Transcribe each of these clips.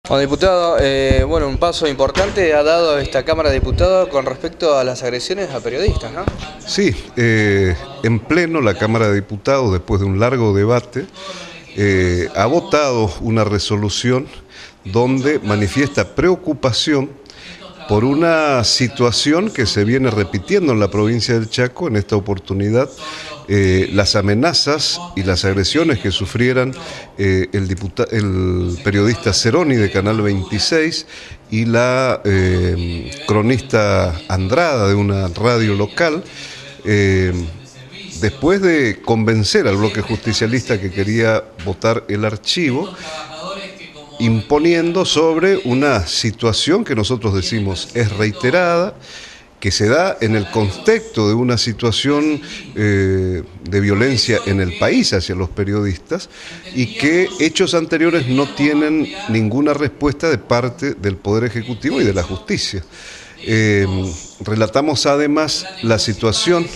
Bueno, diputado, un paso importante ha dado esta Cámara de Diputados con respecto a las agresiones a periodistas, ¿no? Sí, en pleno la Cámara de Diputados, después de un largo debate, ha votado una resolución donde manifiesta preocupación por una situación que se viene repitiendo en la provincia del Chaco. En esta oportunidad, las amenazas y las agresiones que sufrieran el periodista Ceroni de Canal 26 y la cronista Andrada de una radio local, después de convencer al bloque justicialista que quería votar el archivo, imponiendo sobre una situación que nosotros decimos es reiterada, que se da en el contexto de una situación de violencia en el país hacia los periodistas y que hechos anteriores no tienen ninguna respuesta de parte del Poder Ejecutivo y de la justicia. Relatamos además la situación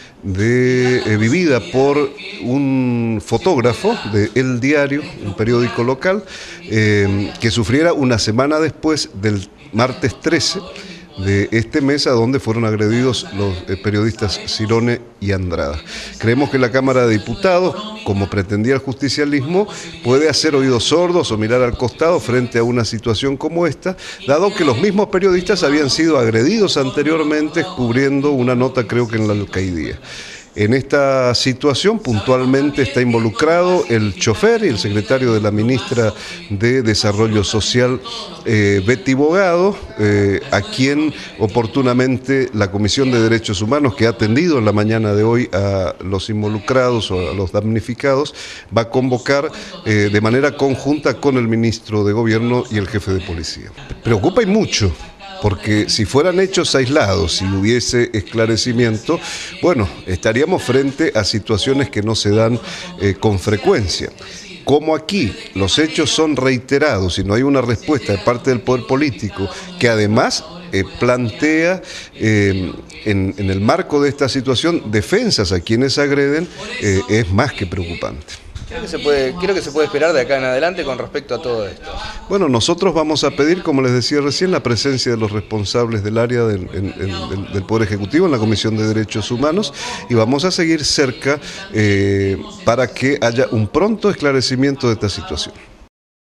vivida por un fotógrafo de El Diario, un periódico local, que sufriera una semana después del martes 13 de este mes, a donde fueron agredidos los periodistas Cirone y Andrada. Creemos que la Cámara de Diputados, como pretendía el justicialismo, puede hacer oídos sordos o mirar al costado frente a una situación como esta, dado que los mismos periodistas habían sido agredidos anteriormente cubriendo una nota, creo que en la Alcaidía. En esta situación puntualmente está involucrado el chofer y el secretario de la ministra de Desarrollo Social, Betty Bogado, a quien oportunamente la Comisión de Derechos Humanos, que ha atendido en la mañana de hoy a los involucrados o a los damnificados, va a convocar de manera conjunta con el ministro de Gobierno y el jefe de policía. Preocupa y mucho, porque si fueran hechos aislados, si hubiese esclarecimiento, bueno, estaríamos frente a situaciones que no se dan con frecuencia. Como aquí los hechos son reiterados y no hay una respuesta de parte del poder político, que además plantea en el marco de esta situación defensas a quienes agreden, es más que preocupante. Creo que se puede esperar de acá en adelante con respecto a todo esto. Bueno, nosotros vamos a pedir, como les decía recién, la presencia de los responsables del área del Poder Ejecutivo en la Comisión de Derechos Humanos, y vamos a seguir cerca para que haya un pronto esclarecimiento de esta situación.